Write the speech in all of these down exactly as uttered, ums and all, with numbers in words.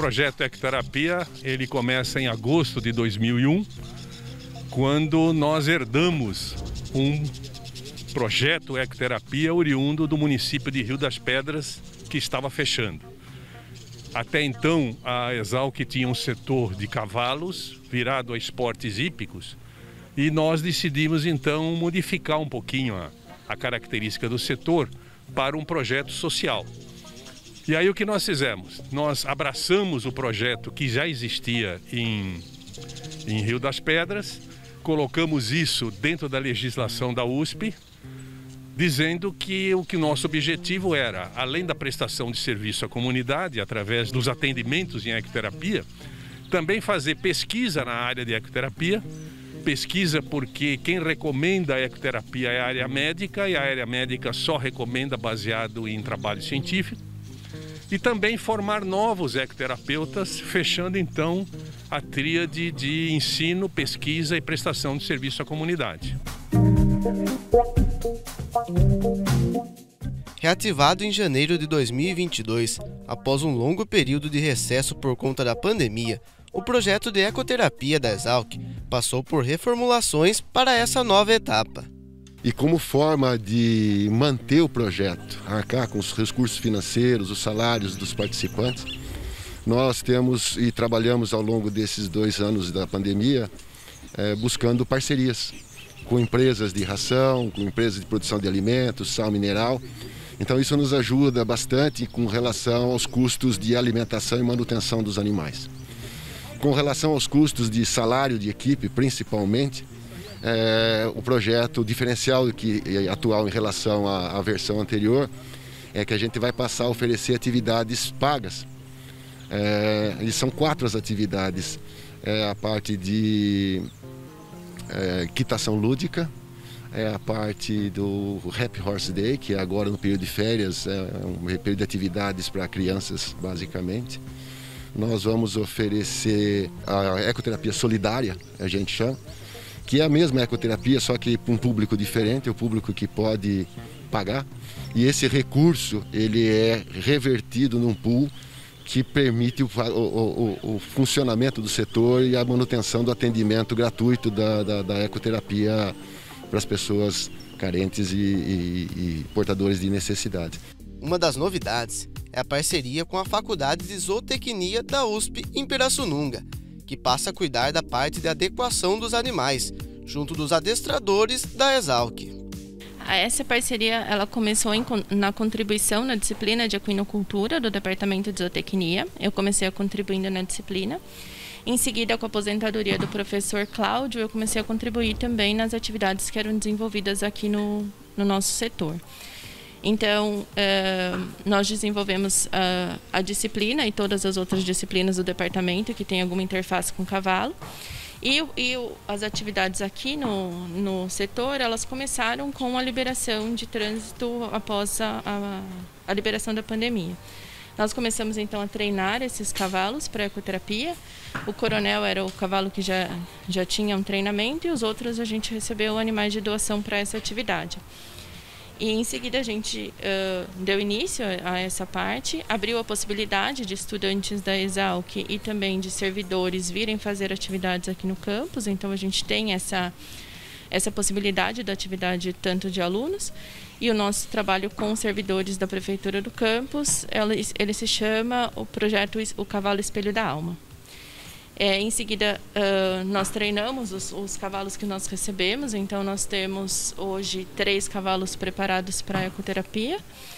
projeto Ecoterapia, ele começa em agosto de dois mil e um, quando nós herdamos um projeto Ecoterapia oriundo do município de Rio das Pedras, que estava fechando. Até então, a Exalc tinha um setor de cavalos virado a esportes hípicos e nós decidimos então modificar um pouquinho a, a característica do setor para um projeto social. E aí o que nós fizemos? Nós abraçamos o projeto que já existia em, em Rio das Pedras, colocamos isso dentro da legislação da U S P, dizendo que o que nosso objetivo era, além da prestação de serviço à comunidade, através dos atendimentos em ecoterapia, também fazer pesquisa na área de ecoterapia, pesquisa porque quem recomenda a ecoterapia é a área médica e a área médica só recomenda baseado em trabalho científico, e também formar novos ecoterapeutas, fechando então a tríade de ensino, pesquisa e prestação de serviço à comunidade. Reativado em janeiro de dois mil e vinte e dois, após um longo período de recesso por conta da pandemia, o projeto de ecoterapia da Exalc passou por reformulações para essa nova etapa. E como forma de manter o projeto, arcar com os recursos financeiros, os salários dos participantes, nós temos e trabalhamos ao longo desses dois anos da pandemia é, buscando parcerias com empresas de ração, com empresas de produção de alimentos, sal mineral. Então isso nos ajuda bastante com relação aos custos de alimentação e manutenção dos animais. Com relação aos custos de salário de equipe, principalmente, é, o projeto diferencial que é atual em relação à, à versão anterior é que a gente vai passar a oferecer atividades pagas. É, e são quatro as atividades. É a parte de é, quitação lúdica, é a parte do Happy Horse Day, que é agora no período de férias, é um período de atividades para crianças, basicamente. Nós vamos oferecer a ecoterapia solidária, a gente chama, que é a mesma ecoterapia, só que para um público diferente, o público que pode pagar. E esse recurso ele é revertido num pool que permite o, o, o funcionamento do setor e a manutenção do atendimento gratuito da, da, da ecoterapia para as pessoas carentes e, e, e portadores de necessidade. Uma das novidades é a parceria com a Faculdade de Zootecnia da U S P em Pirassununga, que passa a cuidar da parte de adequação dos animais, junto dos adestradores da Exalc. Essa parceria ela começou em, na contribuição na disciplina de equinocultura do Departamento de Zootecnia. Eu comecei a contribuindo na disciplina. Em seguida, com a aposentadoria do professor Cláudio, eu comecei a contribuir também nas atividades que eram desenvolvidas aqui no, no nosso setor. Então, uh, nós desenvolvemos uh, a disciplina e todas as outras disciplinas do departamento que tem alguma interface com o cavalo. E, e as atividades aqui no, no setor, elas começaram com a liberação de trânsito após a, a, a liberação da pandemia. Nós começamos então a treinar esses cavalos para ecoterapia. O coronel era o cavalo que já, já tinha um treinamento e os outros a gente recebeu animais de doação para essa atividade. E em seguida a gente uh, deu início a essa parte, abriu a possibilidade de estudantes da Exalc e também de servidores virem fazer atividades aqui no campus. Então a gente tem essa, essa possibilidade da atividade tanto de alunos. E o nosso trabalho com servidores da Prefeitura do campus, ele, ele se chama o projeto O Cavalo Espelho da Alma. É, em seguida, uh, nós treinamos os, os cavalos que nós recebemos. Então, nós temos hoje três cavalos preparados para a ecoterapia.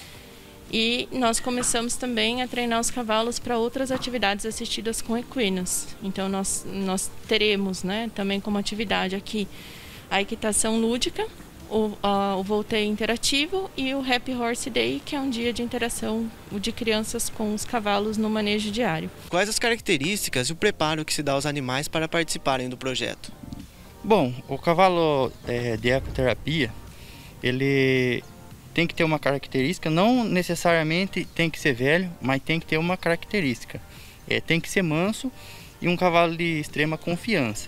E nós começamos também a treinar os cavalos para outras atividades assistidas com equinos. Então, nós, nós teremos, né, também como atividade aqui a equitação lúdica, o, uh, o volteio interativo e o Happy Horse Day, que é um dia de interação de crianças com os cavalos no manejo diário. Quais as características e o preparo que se dá aos animais para participarem do projeto? Bom, o cavalo é, de ecoterapia, ele tem que ter uma característica, não necessariamente tem que ser velho, mas tem que ter uma característica. É, tem que ser manso e um cavalo de extrema confiança.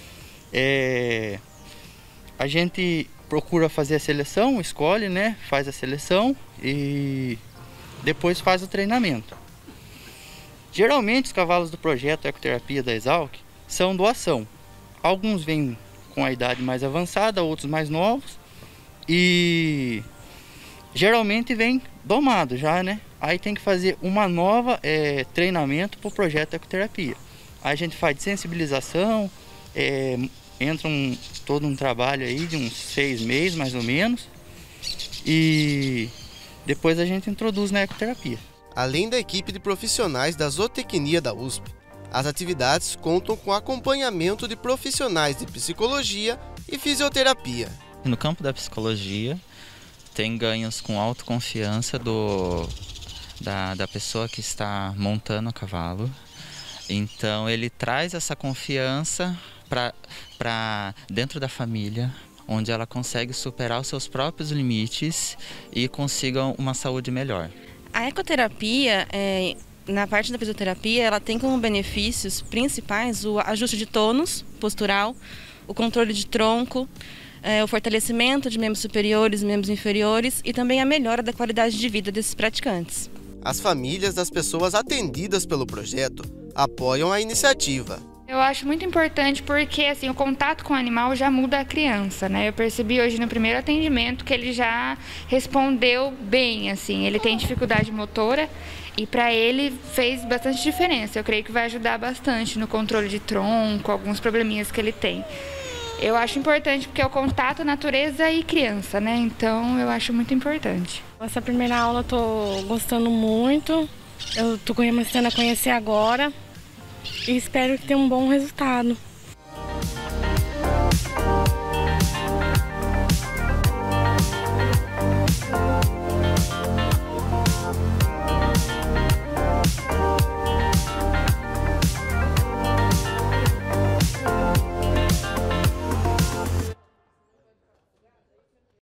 É, a gente procura fazer a seleção, escolhe, né, faz a seleção e depois faz o treinamento. Geralmente os cavalos do projeto Ecoterapia da Exalc são doação. Alguns vêm com a idade mais avançada, outros mais novos. E geralmente vem domado já, né? Aí tem que fazer uma nova é, treinamento para o projeto Ecoterapia. Aí a gente faz de sensibilização, é, entra um, todo um trabalho aí de uns seis meses mais ou menos. E depois a gente introduz na ecoterapia. Além da equipe de profissionais da zootecnia da U S P, as atividades contam com acompanhamento de profissionais de psicologia e fisioterapia. No campo da psicologia, tem ganhos com autoconfiança do, da, da pessoa que está montando o cavalo. Então ele traz essa confiança para dentro da família, onde ela consegue superar os seus próprios limites e consiga uma saúde melhor. A ecoterapia, é, na parte da fisioterapia, ela tem como benefícios principais o ajuste de tônus postural, o controle de tronco, é, o fortalecimento de membros superiores e membros inferiores e também a melhora da qualidade de vida desses praticantes. As famílias das pessoas atendidas pelo projeto apoiam a iniciativa. Eu acho muito importante porque assim, o contato com o animal já muda a criança, né? Eu percebi hoje no primeiro atendimento que ele já respondeu bem, assim, ele tem dificuldade motora e para ele fez bastante diferença. Eu creio que vai ajudar bastante no controle de tronco, alguns probleminhas que ele tem. Eu acho importante porque é o contato natureza e criança, né? Então eu acho muito importante. Essa primeira aula eu tô gostando muito, eu tô começando a conhecer agora. E espero que tenha um bom resultado.